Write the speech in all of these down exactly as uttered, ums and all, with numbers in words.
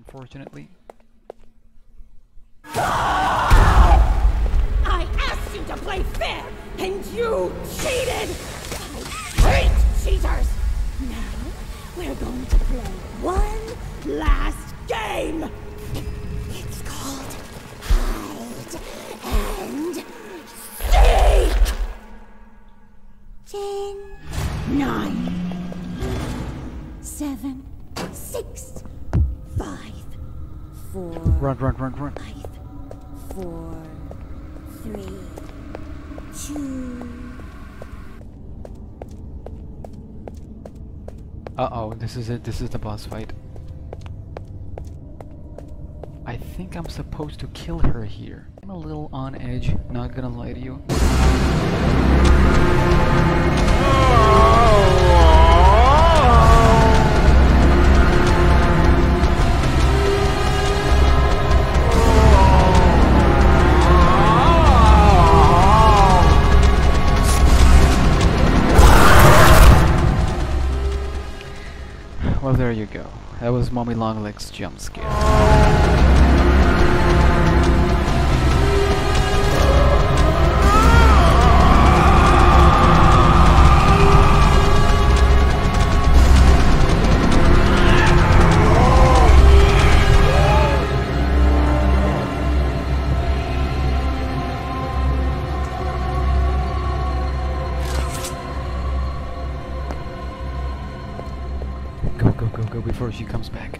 unfortunately. I asked you to play fair, and you cheated! I hate cheaters! Now, we're going to play one last game! It's called Hide and Seek! Ten, nine, seven, six, five, four, Run, run, run, run. five, four, three, two. Uh-oh, this is it. This is the boss fight. I think I'm supposed to kill her here. I'm a little on edge, not gonna lie to you. Well, there you go. That was Mommy Longlegs' jump scare. Go, go, go, go before she comes back.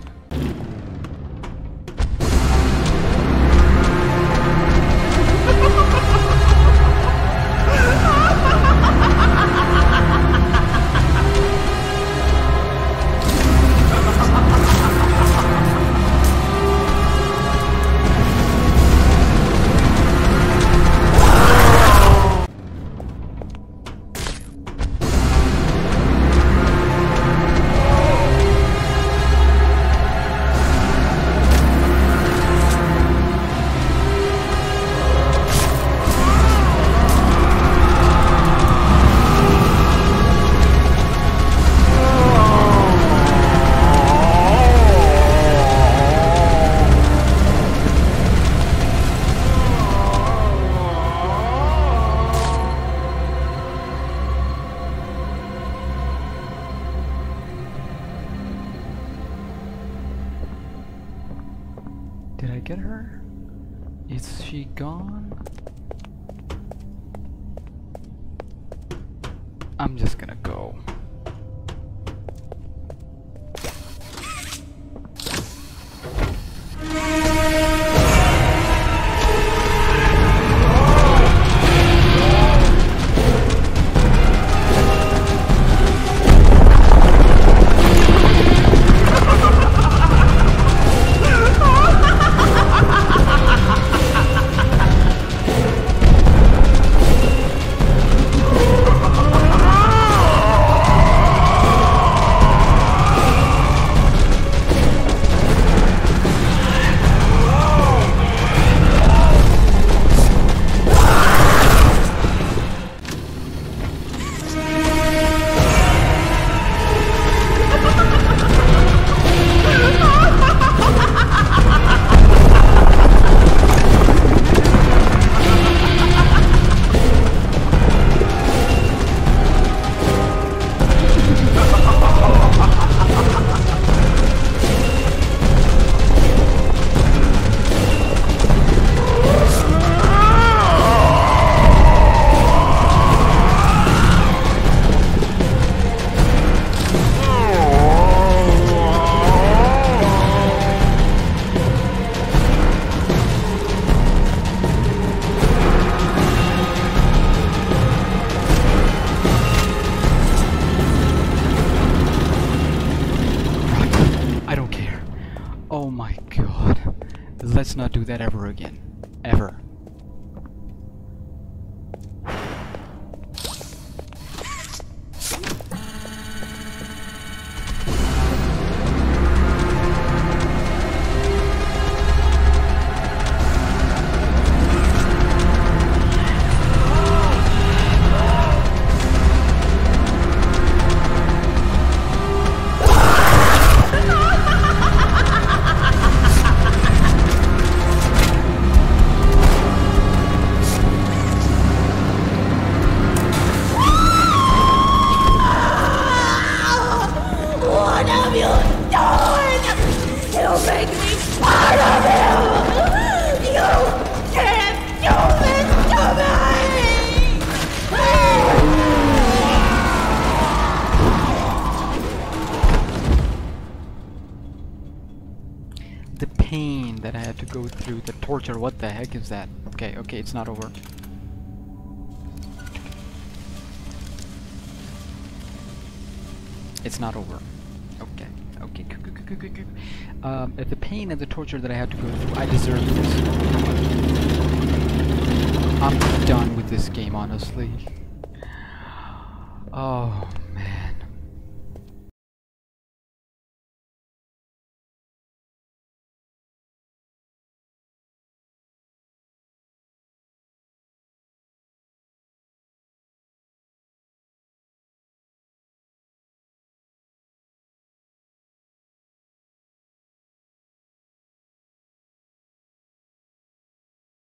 Did I get her? Is she gone? I'm just gonna go. Oh my god. Let's not do that ever again. Ever. The pain that I had to go through, the torture, what the heck is that? Okay, okay, it's not over. It's not over. Okay, okay, good, good, good, good, good, good. Um, uh, the pain and the torture that I had to go through, I deserve this. I'm done with this game, honestly. Oh.